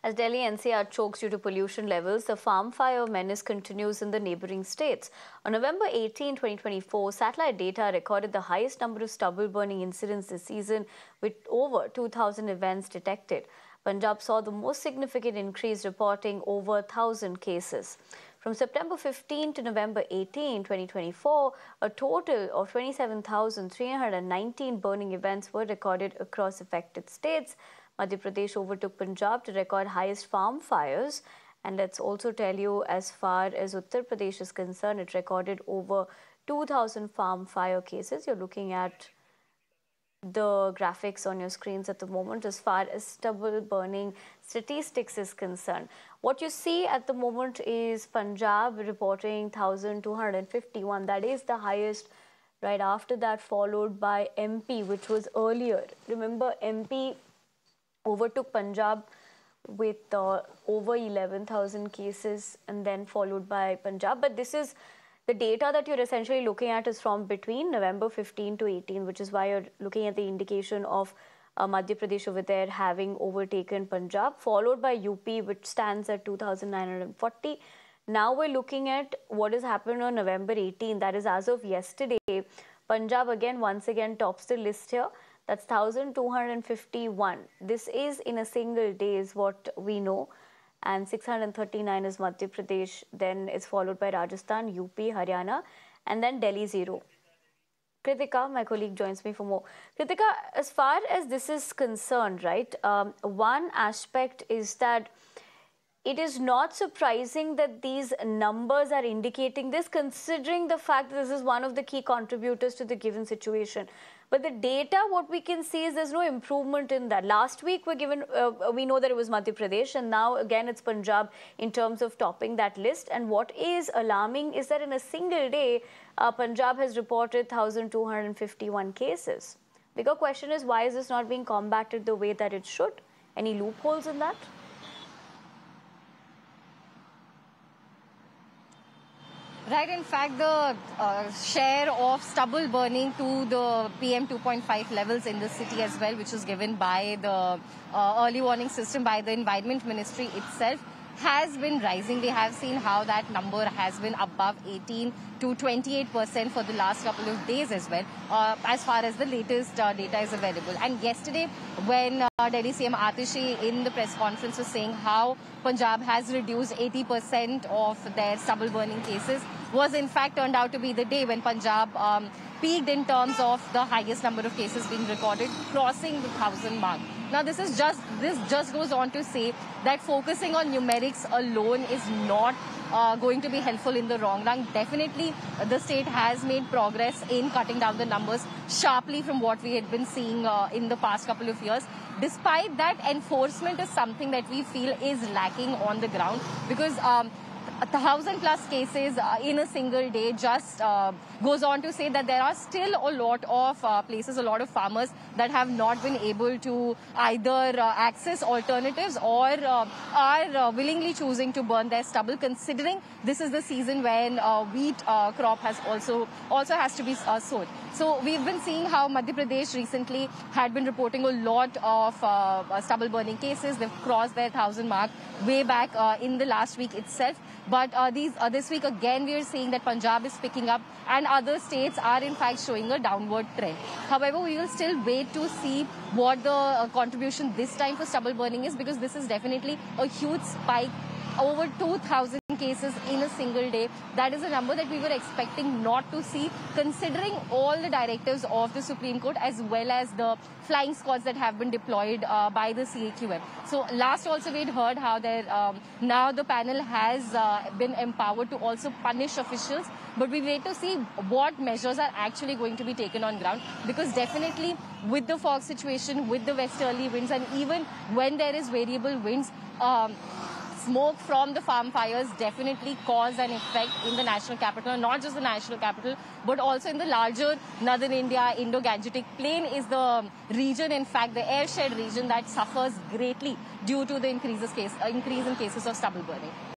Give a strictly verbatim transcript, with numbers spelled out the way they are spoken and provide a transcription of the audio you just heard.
As Delhi N C R chokes due to pollution levels, the farm fire menace continues in the neighboring states. On November eighteenth, twenty twenty-four, satellite data recorded the highest number of stubble burning incidents this season, with over two thousand events detected. Punjab saw the most significant increase, reporting over one thousand cases. From September fifteenth to November eighteenth, twenty twenty-four, a total of twenty-seven thousand three hundred nineteen burning events were recorded across affected states. Madhya Pradesh overtook Punjab to record highest farm fires. And let's also tell you, as far as Uttar Pradesh is concerned, it recorded over two thousand farm fire cases. You're looking at the graphics on your screens at the moment as far as stubble burning statistics is concerned. What you see at the moment is Punjab reporting one thousand two hundred fifty-one. That is the highest. Right after that, followed by M P, which was earlier. Remember, M P overtook Punjab with uh, over eleven thousand cases, and then followed by Punjab. But this is the data that you're essentially looking at is from between November fifteenth to eighteenth, which is why you're looking at the indication of uh, Madhya Pradesh over there having overtaken Punjab, followed by U P, which stands at two thousand nine hundred forty. Now we're looking at what has happened on November eighteenth. That is, as of yesterday, Punjab again, once again, tops the list here. That's one thousand two hundred fifty-one. This is in a single day is what we know. And six hundred thirty-nine is Madhya Pradesh. Then it's followed by Rajasthan, U P, Haryana, and then Delhi zero. Kritika, my colleague, joins me for more. Kritika, as far as this is concerned, right, um, one aspect is that it is not surprising that these numbers are indicating this, considering the fact that this is one of the key contributors to the given situation. But the data, what we can see is there's no improvement in that. Last week, we're given, uh, we know that it was Madhya Pradesh, and now again it's Punjab in terms of topping that list. And what is alarming is that in a single day, uh, Punjab has reported one thousand two hundred fifty-one cases. Bigger question is, why is this not being combated the way that it should? Any loopholes in that? Right, in fact, the uh, share of stubble burning to the P M two point five levels in the city as well, which is given by the uh, early warning system by the Environment Ministry itself, has been rising. We have seen how that number has been above eighteen to twenty-eight percent for the last couple of days as well, uh, as far as the latest uh, data is available. And yesterday, when uh, Delhi C M Atishi in the press conference was saying how Punjab has reduced eighty percent of their stubble burning cases, was in fact turned out to be the day when Punjab um, peaked in terms of the highest number of cases being recorded, crossing the thousand mark. Now, this is just this just goes on to say that focusing on numerics alone is not uh, going to be helpful in the long run. Definitely, the state has made progress in cutting down the numbers sharply from what we had been seeing uh, in the past couple of years. Despite that, enforcement is something that we feel is lacking on the ground, because um, a thousand plus cases uh, in a single day just uh, goes on to say that there are still a lot of uh, places, a lot of farmers that have not been able to either uh, access alternatives or uh, are uh, willingly choosing to burn their stubble, considering this is the season when uh, wheat uh, crop has also also has to be uh, sowed. So we've been seeing how Madhya Pradesh recently had been reporting a lot of uh, stubble burning cases. They've crossed their thousand mark way back uh, in the last week itself. But uh, these uh, this week again we are seeing that Punjab is picking up and other states are in fact showing a downward trend. However, we will still wait to see what the uh, contribution this time for stubble burning is, because this is definitely a huge spike. Over two thousand cases in a single day. That is a number that we were expecting not to see, considering all the directives of the Supreme Court as well as the flying squads that have been deployed uh, by the C A Q M. So last also we had heard how there, um, now the panel has uh, been empowered to also punish officials. But we wait to see what measures are actually going to be taken on ground, because definitely with the fog situation, with the westerly winds, and even when there is variable winds, um, smoke from the farm fires definitely cause an effect in the national capital, not just the national capital, but also in the larger northern India. Indo-Gangetic Plain is the region, in fact, the airshed region that suffers greatly due to the increases case, uh, increase in cases of stubble burning.